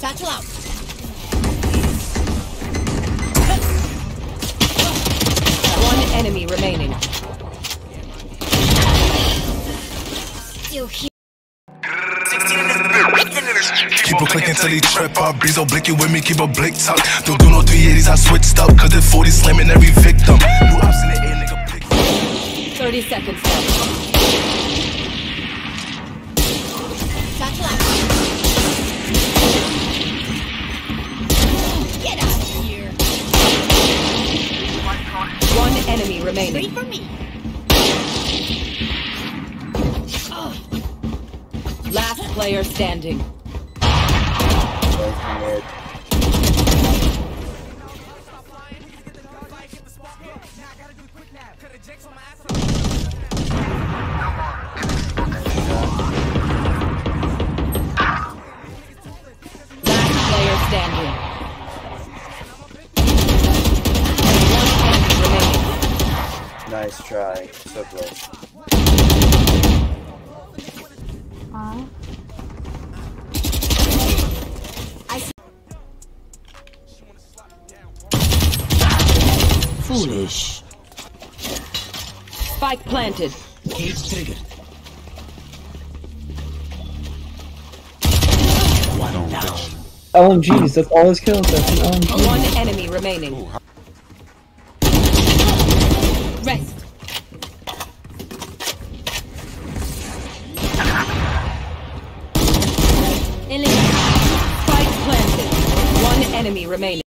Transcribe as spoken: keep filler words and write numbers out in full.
Satchel out. One enemy remaining. Still here. Keep a clicking till he trip out. Breeze on blinking with me, keep a blink top. Don't do no three eighties, I switched up. Cause the forty slamming every victim. New ops in the air, nigga, pick. thirty seconds left. Satchel out. Get out of here. One enemy remaining. Wait for me. Last player standing. Last player standing. One enemy remaining. Nice try. So close. Huh? Foolish. Spike planted. Cage triggered. One down. L M Gs, that's all his kills. That's an L M G. One enemy remaining. Rest. Spike planted. One enemy remaining.